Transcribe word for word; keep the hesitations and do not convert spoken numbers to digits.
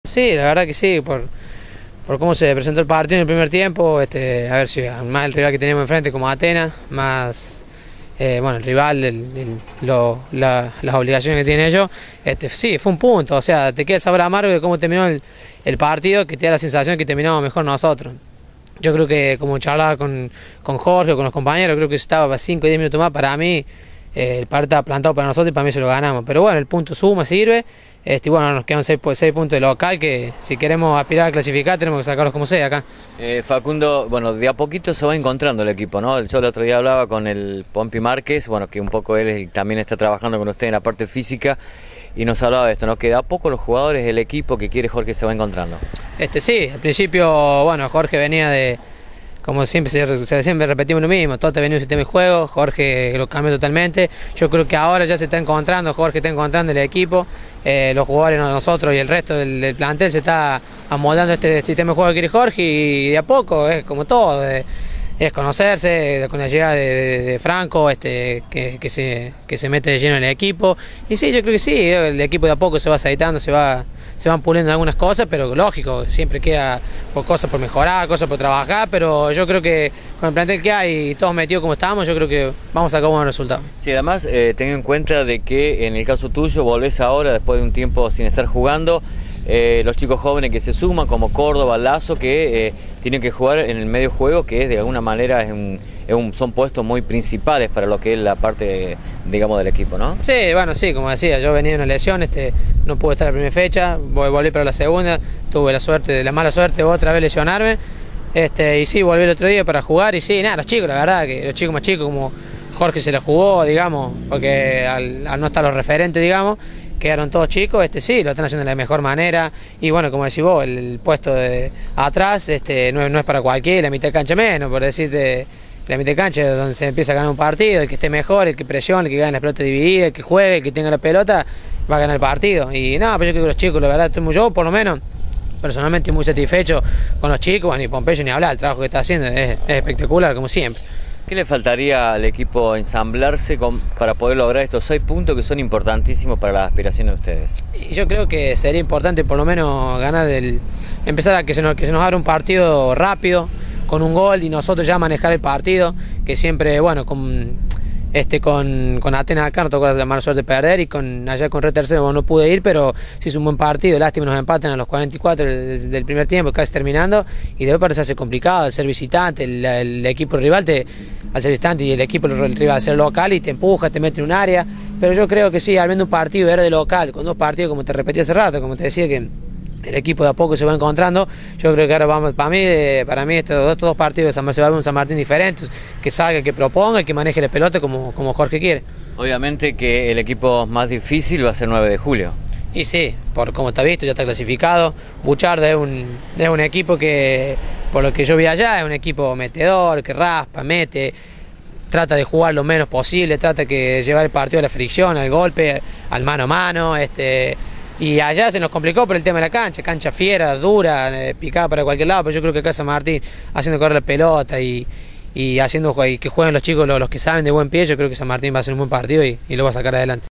Sí, la verdad que sí, por, por cómo se presentó el partido en el primer tiempo, este, a ver si más el rival que teníamos enfrente como Atenas, más eh, bueno, el rival, el, el, lo, la, las obligaciones que tienen ellos, este, sí, fue un punto, o sea, te queda el sabor amargo de cómo terminó el, el partido, que te da la sensación que terminamos mejor nosotros. Yo creo que, como charlaba con, con Jorge o con los compañeros, creo que estaba cinco o diez minutos más, para mí eh, el partido estaba plantado para nosotros y para mí se lo ganamos. Pero bueno, el punto suma, sirve, este, y bueno, nos quedan seis, seis puntos de local, que si queremos aspirar a clasificar tenemos que sacarlos como sea acá. Eh, Facundo, bueno, de a poquito se va encontrando el equipo, ¿no? Yo el otro día hablaba con el Pompi Márquez, bueno, que un poco él es, también está trabajando con usted en la parte física, y nos hablaba de esto, ¿no? Que de a poco los jugadores del equipo que quiere Jorge se va encontrando. Este sí, al principio, bueno, Jorge venía de, como siempre, siempre repetimos lo mismo, todo te venía un sistema de juego, Jorge lo cambió totalmente. Yo creo que ahora ya se está encontrando, Jorge está encontrando el equipo, eh, los jugadores, nosotros y el resto del, del plantel se está amoldando este sistema de juego que quiere Jorge, y de a poco, es como todo, de, es conocerse, con la llegada de, de, de Franco, este, que, que, se, que se mete de lleno en el equipo. Y sí, yo creo que sí, el equipo de a poco se va aceitando, se va se van puliendo algunas cosas, pero lógico, siempre queda por cosas por mejorar, cosas por trabajar, pero yo creo que con el plantel que hay y todos metidos como estamos, yo creo que vamos a sacar buenos resultados. Sí, además, eh, teniendo en cuenta de que en el caso tuyo volvés ahora, después de un tiempo sin estar jugando, Eh, los chicos jóvenes que se suman, como Córdoba, Lazo, que eh, tienen que jugar en el medio juego, que de alguna manera es un, es un, son puestos muy principales para lo que es la parte, digamos, del equipo, ¿no? Sí, bueno, sí, como decía, yo venía de una lesión, este, no pude estar la primera fecha, volví para la segunda, tuve la suerte, la mala suerte otra vez lesionarme, este, y sí, volví el otro día para jugar, y sí, nada, los chicos, la verdad, que los chicos más chicos, como Jorge se la jugó, digamos, porque al, al no estar los referentes, digamos, quedaron todos chicos, este sí, lo están haciendo de la mejor manera, y bueno, como decís vos, el, el puesto de atrás este, no, no es para cualquiera, la mitad de cancha menos, por decirte, la mitad de cancha es donde se empieza a ganar un partido, el que esté mejor, el que presione, el que gane la pelota dividida, el que juegue, el que tenga la pelota, va a ganar el partido. Y nada, pero yo creo que los chicos, la verdad, estoy muy, yo por lo menos, personalmente muy satisfecho con los chicos, ni Pompeyo ni hablar, el trabajo que está haciendo es, es espectacular, como siempre. ¿Qué le faltaría al equipo ensamblarse con, para poder lograr estos seis puntos que son importantísimos para las aspiraciones de ustedes? Y yo creo que sería importante por lo menos ganar el, empezar a que se nos, que se nos abra un partido rápido, con un gol, y nosotros ya manejar el partido, que siempre, bueno, con este con, con Atenas acá no tocó la mala suerte de perder, y con allá con Red Tercero no pude ir, pero sí es un buen partido. Lástima nos empatan a los cuarenta y cuatro del, del primer tiempo, casi terminando, y después parece hace complicado al ser visitante, el, el equipo rival te, al ser visitante y el equipo el rival al ser local, y te empuja, te mete en un área, pero yo creo que sí, al menos un partido era de local, con dos partidos, como te repetí hace rato, como te decía, que el equipo de a poco se va encontrando. Yo creo que ahora vamos, para mí, para mí estos dos, estos dos partidos se va a ver un San Martín diferente, que salga, el que proponga, el que maneje la pelota como, como Jorge quiere. Obviamente que el equipo más difícil va a ser nueve de julio. Y sí, por como está visto, ya está clasificado. Bucharda es un, es un equipo que, por lo que yo vi allá, es un equipo metedor, que raspa, mete, trata de jugar lo menos posible, trata de llevar el partido a la fricción, al golpe, al mano a mano, este... Y allá se nos complicó por el tema de la cancha, cancha fiera, dura, eh, picada para cualquier lado, pero yo creo que acá San Martín, haciendo correr la pelota y, y haciendo y que jueguen los chicos, los, los que saben de buen pie, yo creo que San Martín va a ser un buen partido y, y lo va a sacar adelante.